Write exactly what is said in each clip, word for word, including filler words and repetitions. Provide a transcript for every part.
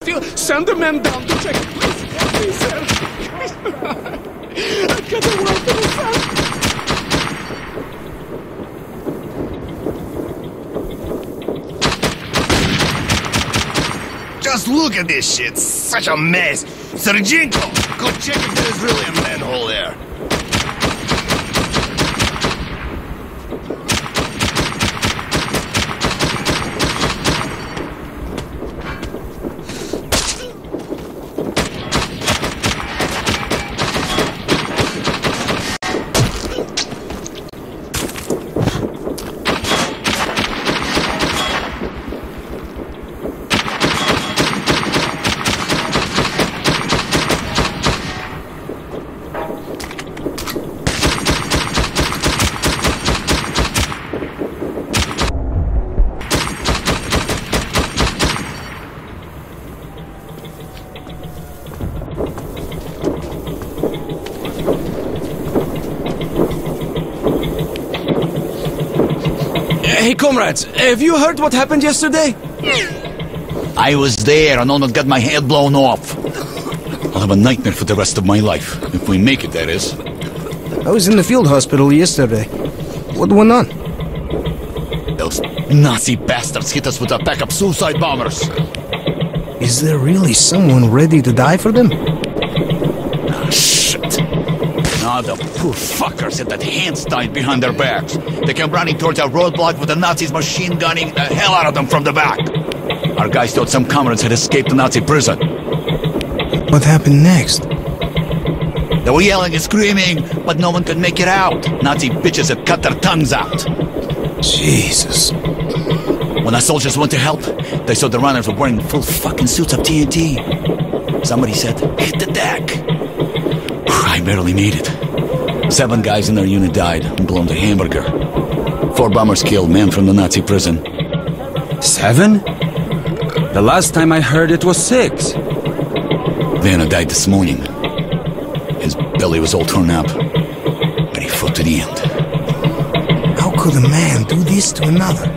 still, send the men down to check. Please, please, sir. I've got a word to the sun. Just look at this shit. Such a mess. Sergento, go check if there is really a manhole there. Hey, comrades, have you heard what happened yesterday? I was there and almost got my head blown off. I'll have a nightmare for the rest of my life. If we make it, that is. I was in the field hospital yesterday. What went on? Those Nazi bastards hit us with a pack of suicide bombers. Is there really someone ready to die for them? Ah, shit. Now the poor fuckers had that hands tied behind their backs. They came running towards our roadblock with the Nazis machine gunning the hell out of them from the back. Our guys thought some comrades had escaped the Nazi prison. What happened next? They were yelling and screaming, but no one could make it out. Nazi bitches had cut their tongues out. Jesus. When our soldiers went to help, they saw the runners were wearing full fucking suits of T N T. Somebody said, hit the deck. I barely made it. Seven guys in their unit died and blown to hamburger. Four bombers killed, men from the Nazi prison. Seven? The last time I heard it was six. Vanna died this morning. His belly was all torn up, but he fought to the end. How could a man do this to another?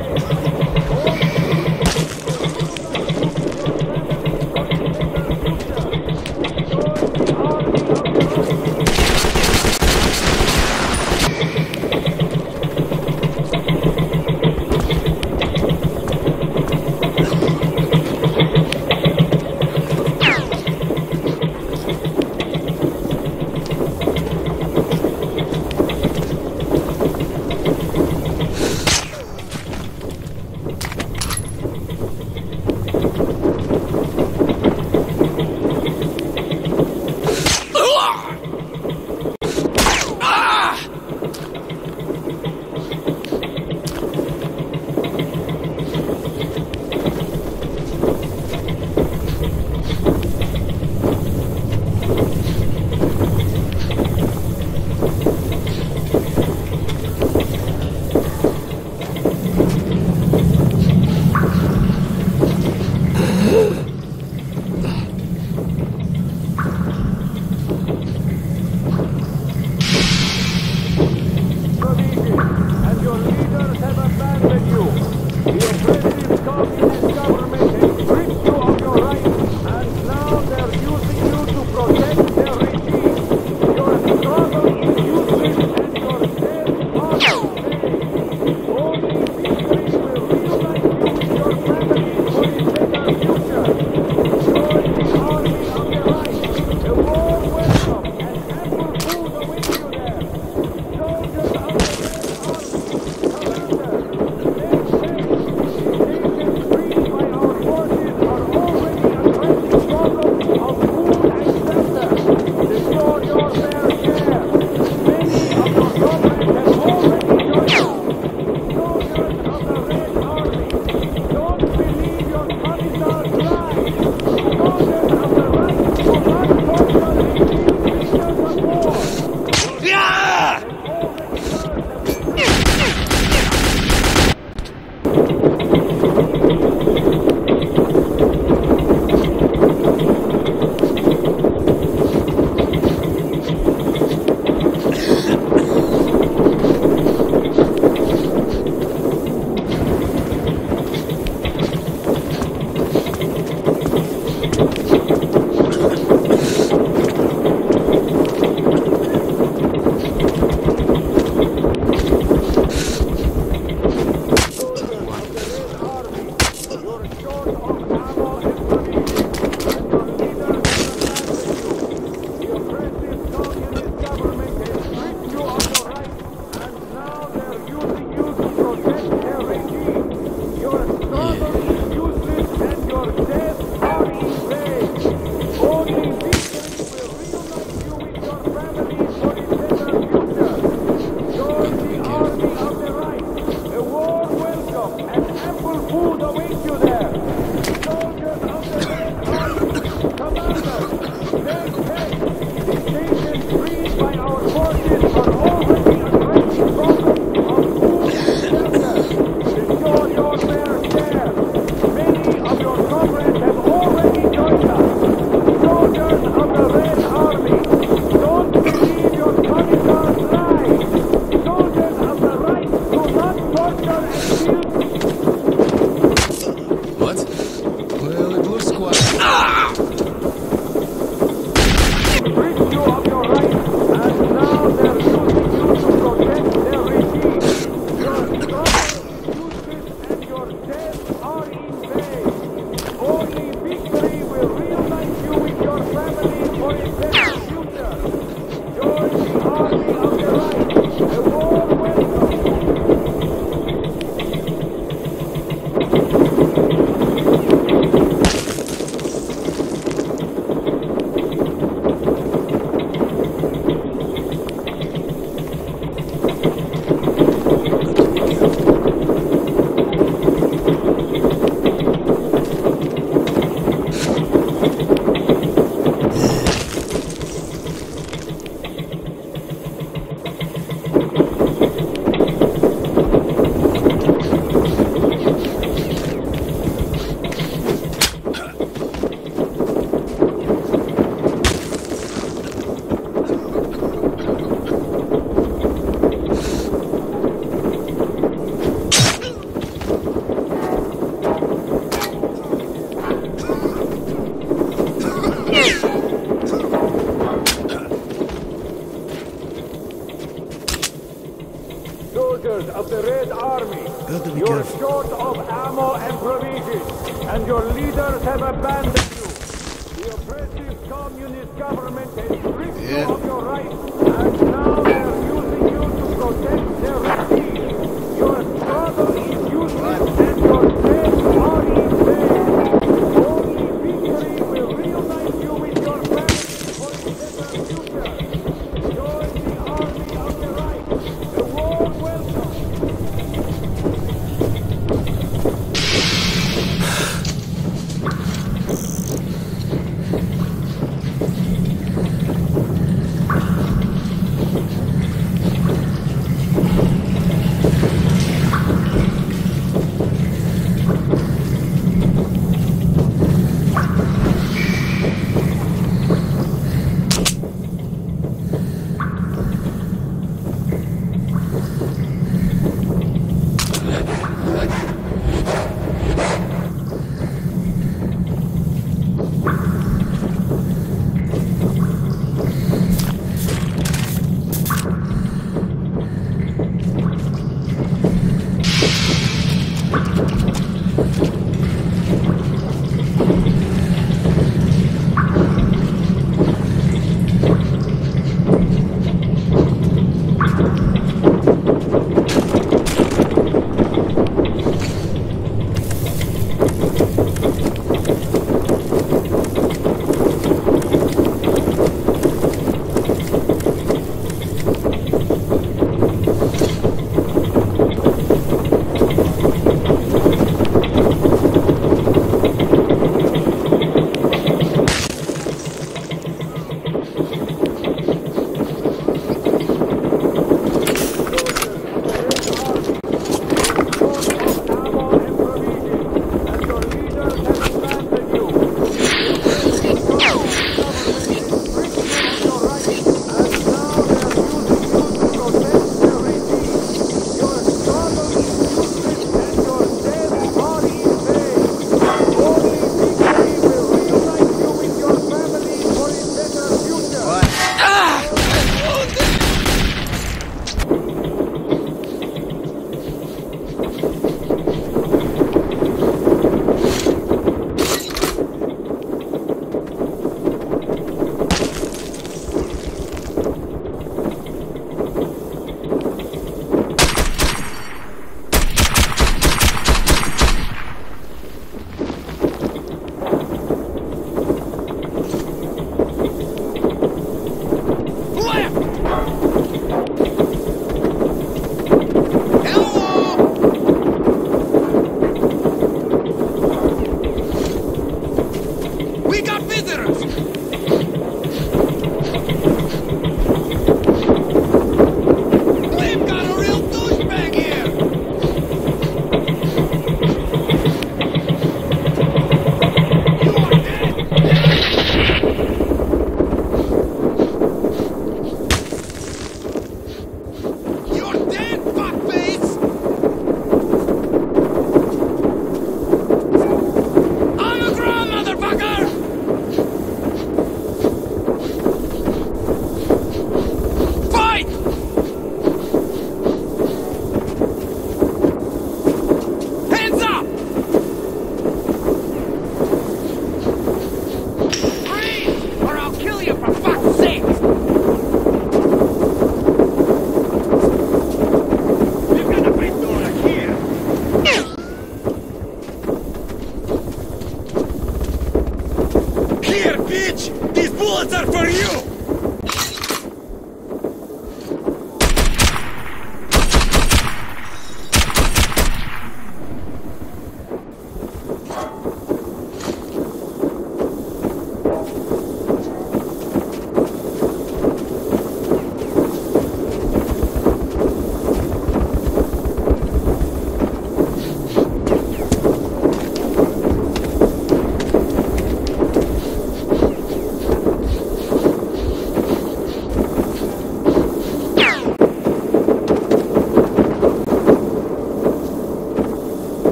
army. Got to be You're careful. short of ammo and provisions, and your leaders have abandoned you. The oppressive communist government has stripped you Yeah. of your rights, and now they're using you to protect their regime. Your struggle is useless, and your death are in vain. Only victory will reunite you with your family for a better future. Join the army of the right. The warm welcome.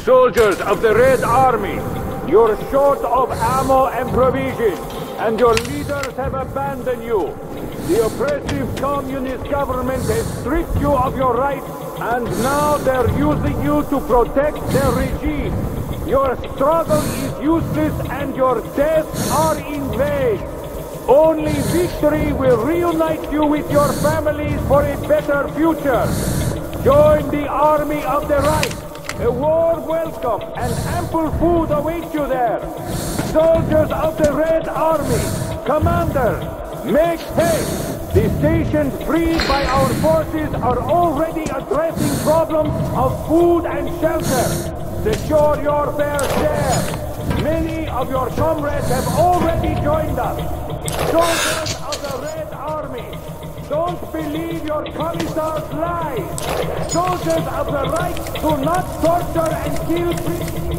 Soldiers of the Red Army, you're short of ammo and provisions, and your leaders have abandoned you. The oppressive communist government has stripped you of your rights, and now they're using you to protect their regime. Your struggle is useless and your deaths are in vain. Only victory will reunite you with your families for a better future. Join the army of the right. A warm welcome and ample food await you there. Soldiers of the Red Army, commanders, make haste. The stations freed by our forces are already addressing problems of food and shelter. Secure your fair share. Many of your comrades have already joined us. Soldiers of the Red Army, don't believe your commissar's lies. Soldiers of the right do not torture and kill prisoners.